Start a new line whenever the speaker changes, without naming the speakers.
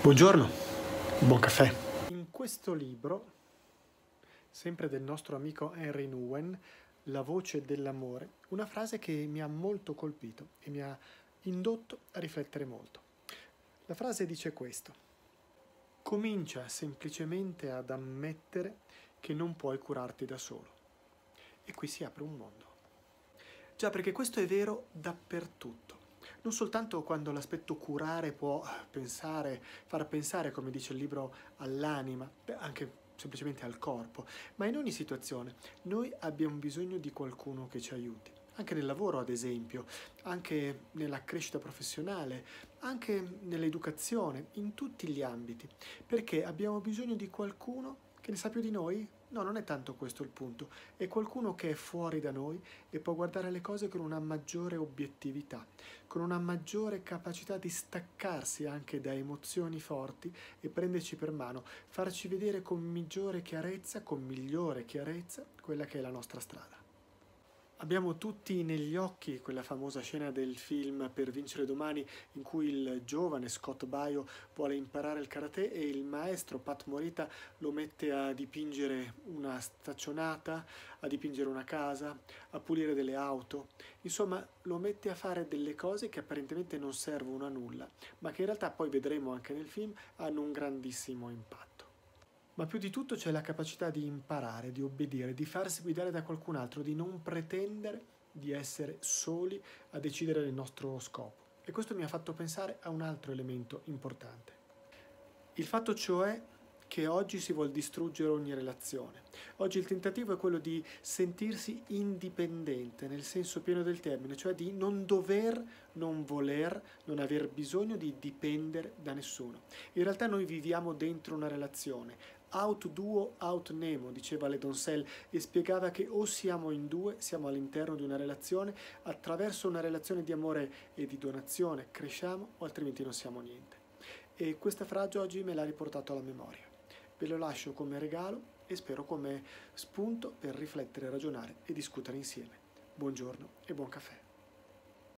Buongiorno, buon caffè. In questo libro, sempre del nostro amico Henry Nouwen, La voce dell'amore, una frase che mi ha molto colpito e mi ha indotto a riflettere molto. La frase dice questo: comincia semplicemente ad ammettere che non puoi curarti da solo. E qui si apre un mondo. Già, perché questo è vero dappertutto. Non soltanto quando l'aspetto curare può far pensare, come dice il libro, all'anima, anche semplicemente al corpo, ma in ogni situazione noi abbiamo bisogno di qualcuno che ci aiuti. Anche nel lavoro, ad esempio, anche nella crescita professionale, anche nell'educazione, in tutti gli ambiti, perché abbiamo bisogno di qualcuno che ne sa più di noi? No, non è tanto questo il punto, è qualcuno che è fuori da noi e può guardare le cose con una maggiore obiettività, con una maggiore capacità di staccarsi anche da emozioni forti e prenderci per mano, farci vedere con migliore chiarezza, quella che è la nostra strada. Abbiamo tutti negli occhi quella famosa scena del film Per vincere domani in cui il giovane Scott Baio vuole imparare il karate e il maestro Pat Morita lo mette a dipingere una staccionata, a dipingere una casa, a pulire delle auto. Insomma, lo mette a fare delle cose che apparentemente non servono a nulla, ma che in realtà poi vedremo anche nel film hanno un grandissimo impatto. Ma più di tutto c'è la capacità di imparare, di obbedire, di farsi guidare da qualcun altro, di non pretendere di essere soli a decidere del nostro scopo. E questo mi ha fatto pensare a un altro elemento importante. Il fatto cioè che oggi si vuol distruggere ogni relazione. Oggi il tentativo è quello di sentirsi indipendente nel senso pieno del termine, cioè di non dover, non voler, non aver bisogno di dipendere da nessuno. In realtà noi viviamo dentro una relazione. Aut duo, aut nemo, diceva Le Doncel, e spiegava che o siamo in due, siamo all'interno di una relazione, attraverso una relazione di amore e di donazione cresciamo, o altrimenti non siamo niente. E questa frase oggi me l'ha riportato alla memoria. Ve lo lascio come regalo e spero come spunto per riflettere, ragionare e discutere insieme. Buongiorno e buon caffè.